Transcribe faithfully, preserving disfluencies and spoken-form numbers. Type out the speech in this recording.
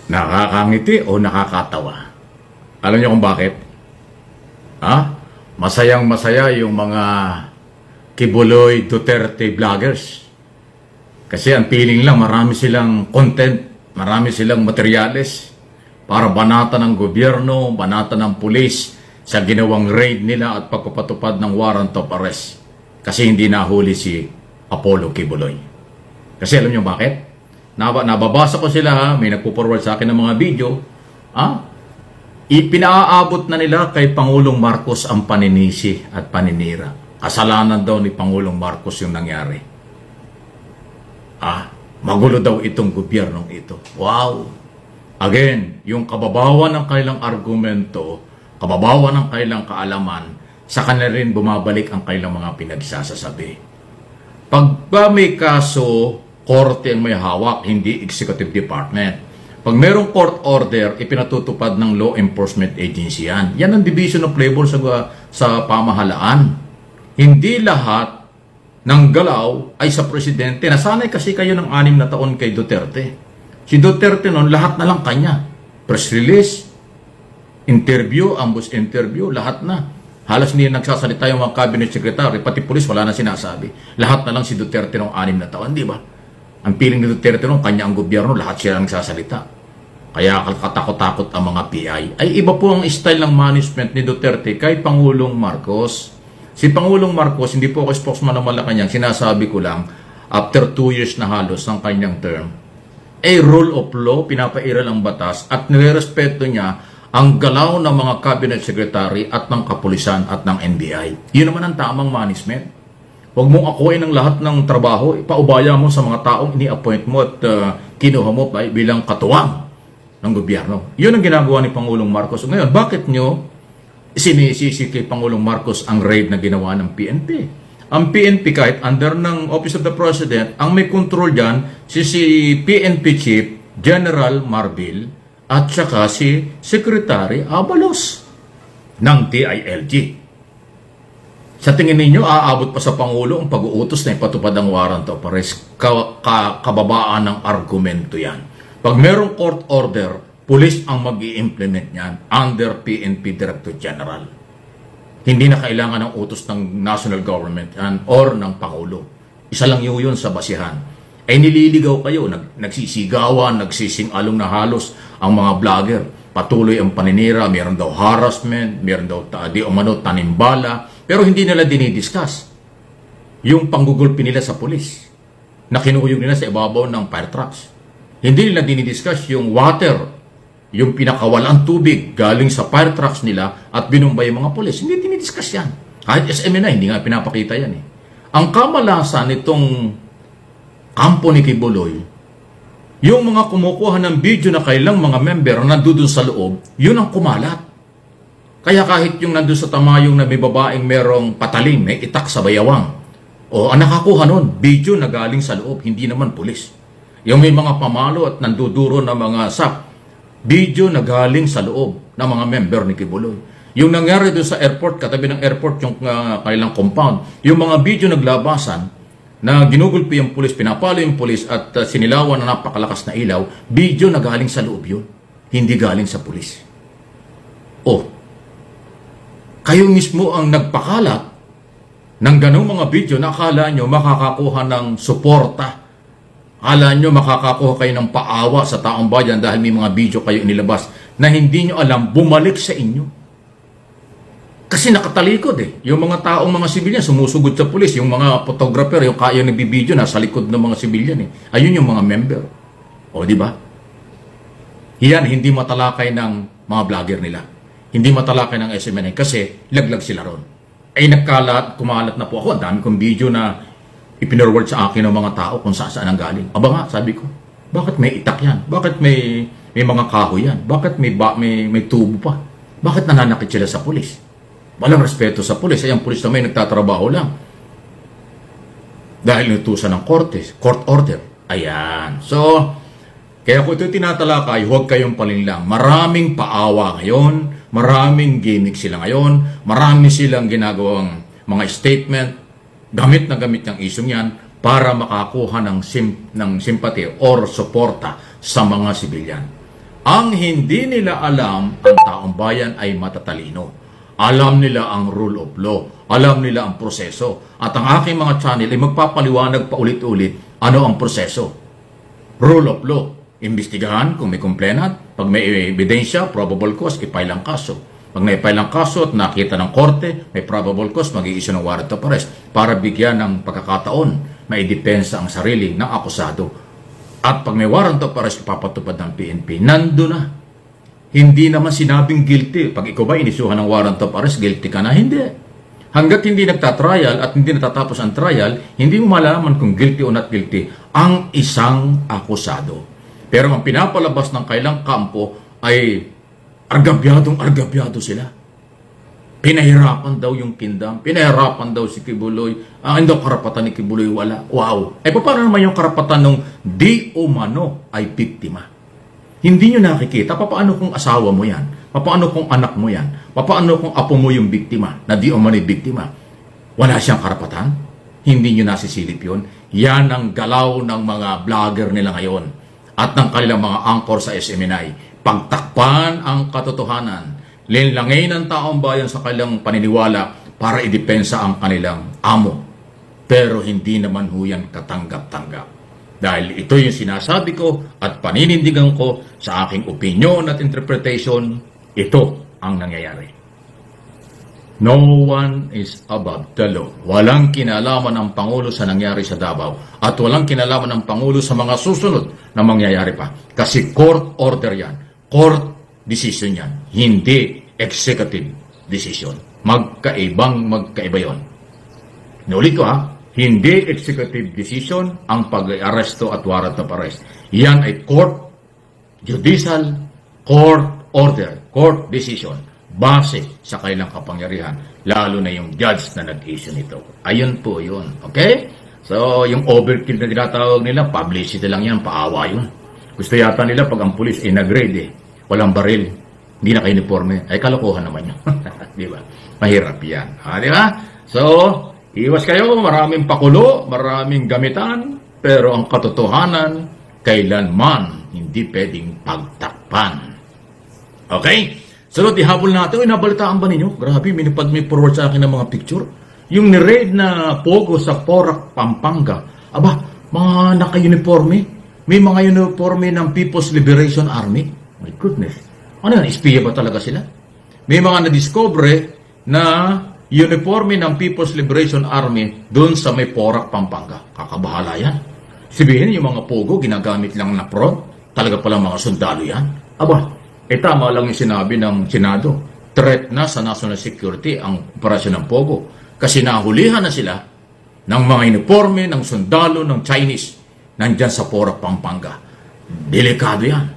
Nakakangiti o nakakatawa? Alam niyo kung bakit? Ha? Masayang masaya yung mga Kibuloy Duterte vloggers. Kasi ang feeling lang, marami silang content, marami silang materyales para banatan ng gobyerno, banatan ng pulis sa ginawang raid nila at pagpapatupad ng warrant of arrest. Kasi hindi nahuli si Apollo Kibuloy. Kasi alam niyo bakit? Nababasa ko sila, ha? May nagpo-forward sa akin ng mga video. Ha? Ipinaabot na nila kay Pangulong Marcos ang paninisi at paninira. Kasalanan daw ni Pangulong Marcos yung nangyari. Ah, magulo daw itong gobyernong ito. Wow! Again, yung kababawan ng kailang argumento, kababawan ng kailang kaalaman, sa kanila rin bumabalik ang kailang mga pinagsasasabi. Pag ba may kaso, korte ang may hawak, hindi executive department. Pag merong court order, ipinatutupad ng law enforcement agency yan. Yan ang division of labor sa, sa pamahalaan. Hindi lahat ng galaw ay sa presidente. Nasanay kasi kayo ng anim na taon kay Duterte. Si Duterte noon, lahat na lang kanya. Press release, interview, ambush interview, lahat na. Halos hindi nagsasalita yung mga cabinet secretary, pati pulis wala na sinasabi. Lahat na lang si Duterte noong anim na taon, di ba? Ang feeling ni Duterte noon, kanya ang gobyerno, lahat sila nagsasalita. Kaya katakot-takot ang mga P I. Ay iba po ang style ng management ni Duterte kay Pangulong Marcos. Si Pangulong Marcos, hindi po ako spokesman ng Malacanang, sinasabi ko lang, after two years na halos ng kanyang term, a rule of law, pinapairal ang batas at nirerespeto niya ang galaw ng mga cabinet secretary at ng kapulisan at ng N B I. Yun naman ang tamang management. Huwag mong akuin ang lahat ng trabaho, ipaubaya mo sa mga taong ini-appoint mo at uh, kinuha mo pa bilang katuwang ng gobyerno. Yun ang ginagawa ni Pangulong Marcos. Ngayon, bakit nyo sinisisi kay Pangulong Marcos ang raid na ginawa ng P N P? Ang P N P kahit under ng Office of the President, ang may control dyan si, si P N P Chief General Marbil at saka si Secretary Abalos ng D I L G. Sa tingin ninyo, aabot pa sa Pangulo ang pag-uutos na ipatupad ang warrant of arrest? Ka ka kababaan ng argumento yan. Pag merong court order, pulis ang mag-i-implement yan under P N P Director General. Hindi na kailangan ng utos ng national government yan or ng Pangulo. Isa lang yun, yun sa basihan. Ay nililigaw kayo, nag, nagsisigawan, nagsising-along na halos ang mga vlogger. Patuloy ang paninira, meron daw harassment, meron daw ta, di umano tanimbala, pero hindi nila dinidiscuss yung panggugulpi nila sa pulis na kinuhuyog nila sa ibabaw ng fire trucks. Hindi nila dinidiscuss yung water, yung pinakawalang tubig galing sa fire trucks nila at binumbay yung mga pulis. Hindi dinidiscuss yan. Kahit S M N I, hindi nga pinapakita yan eh. Ang kamalasan nitong kampo ni Kibuloy, yung mga kumukuha ng video na kailang mga member na nandun sa loob, yun ang kumalat. Kaya kahit yung nandun sa tamayong na may babaeng merong patalim, may itak sa bayawang, o ang nakakuha nun, video na galing sa loob, hindi naman pulis. Yung may mga pamalo at nanduduro na mga sap, video na galing sa loob ng mga member ni Kibuloy. Yung nangyari doon sa airport, katabi ng airport yung uh, kailang compound, yung mga video naglabasan, na ginugulpi yung pulis, pinapalo yung pulis at uh, sinilawan na napakalakas na ilaw, video na galing sa loob yun, hindi galing sa pulis. Oh, kayo mismo ang nagpakalat ng ganong mga video na akala nyo makakakuha ng suporta. Akala nyo makakakuha kayo ng paawa sa taong bayan dahil may mga video kayo inilabas na hindi nyo alam bumalik sa inyo. Kasi nakatalikod eh. Yung mga taong mga sibilyan sumusugod sa pulis, yung mga photographer, yung kaya nagbibideo nasa likod ng mga sibilyan eh. Ayun yung mga member. O di ba? Yan hindi matalakay ng mga vlogger nila. Hindi matalakay ng S M N I kasi laglag sila ron. Ay nagkalat, kumalat na po ako. Ang dami kong video na ipinarward sa akin ng mga tao kung saan saan ang galing. Aba nga, sabi ko, bakit may itak yan? Bakit may, may mga kahoy yan? Bakit may, ba, may, may tubo pa? Bakit nananakit sila sa pulis? Walang respeto sa pulis. Ay ang pulis na may nagtatrabaho lang. Dahil nutusan ng korte, court order. Ayan. So, kaya kung ito tinatalakay, huwag kayong palinlang. Maraming paawa ngayon. Maraming gimmick sila ngayon. Marami silang ginagawang mga statement. Gamit na gamit ng isyong yan para makakuha ng, sim, ng simpati or suporta sa mga sibilyan. Ang hindi nila alam, ang taong bayan ay matatalino. Alam nila ang rule of law. Alam nila ang proseso. At ang aking mga channel ay magpapaliwanag pa ulit-ulit ano ang proseso. Rule of law. Imbestigahan kung may complainant. Pag may ebidensya, probable cause, i-file ang kaso. Pag na-file ang kaso at nakita ng korte, may probable cause, mag-i-issue ng warrant of arrest para bigyan ng pagkakataon, maidepensa ang sarili ng akusado. At pag may warrant of arrest, ipapatupad ng P N P. Nando na. Hindi naman sinabing guilty. Pag ikaw ba inisuhan ng warrant of arrest, guilty ka na? Hindi. Hanggat hindi nagtatrial at hindi natatapos ang trial, hindi mo malalaman kung guilty o not guilty ang isang akusado. Pero ang pinapalabas ng kailang kampo ay argabyadong argabyado sila. Pinahirapan daw yung Kindam, pinahirapan daw si Kibuloy, ang hindi karapatan ni Kibuloy wala. Wow! Eh paano naman yung karapatan ng di umano ay biktima? Hindi nyo nakikita, paano kung asawa mo yan? Paano kung anak mo yan? Paano kung apo mo yung biktima na di umano yung biktima? Wala siyang karapatan? Hindi nyo nasisilip yun? Yan ang galaw ng mga vlogger nila ngayon at ng kanilang mga anchor sa S M N I. Pagtakpan ang katotohanan, linlangin ng taong bayan sa kanilang paniniwala para idepensa ang kanilang amo. Pero hindi naman ho yan katanggap-tanggap. Dahil ito yung sinasabi ko at paninindigan ko sa aking opinion at interpretation, ito ang nangyayari. No one is above the law. Walang kinalaman ng Pangulo sa nangyari sa Davao at walang kinalaman ng Pangulo sa mga susunod na mangyayari pa. Kasi court order yan. Court decision yan. Hindi executive decision. Magkaibang magkaiba yun. Nulit ko ha, hindi executive decision ang pag-aresto at warrant of arrest. Yan ay court, judicial, court order, court decision. Base sa kailang kapangyarihan, lalo na yung judge na nag-issue nito. Ayun po yun. Okay? So, yung overkill na tinatawag nila, publicity lang yan, paawa yun. Gusto yata nila pag ang pulis ay nag-raid eh, walang baril, hindi naka-uniforme, ay kalokohan naman yun. Di ba? Mahirap yan. Ha, di ba? So, iwas kayo, maraming pakulo, maraming gamitan, pero ang katotohanan, kailanman hindi pwedeng pagtakpan. Okay? So, ihabol natin. Uy, nabalitaan ba ninyo? Grabe, minipad may forward sa akin ng mga picture. Yung ni-raid na pogo sa Porac, Pampanga. Aba, mga naka-uniforme. May mga uniforme ng People's Liberation Army. My goodness. Ano yan? Espiya ba talaga sila? May mga na-discover na uniforme ng People's Liberation Army doon sa may Porac, Pampanga. Kakabahala yan. Sabihin, yung mga pogo, ginagamit lang na prod. Talaga palang mga sundalo yan. Aba, eh tama lang yung sinabi ng Senado. Threat na sa national security ang operasyon ng pogo. Kasi nahulihan na sila ng mga uniforme ng sundalo ng Chinese nandyan sa Porac, Pampanga. Delikado yan.